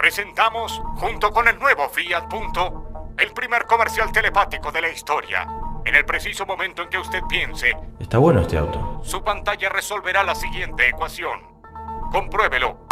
presentamos, junto con el nuevo Fiat Punto, el primer comercial telepático de la historia. En el preciso momento en que usted piense, Está bueno este auto. su pantalla resolverá la siguiente ecuación. Compruébelo.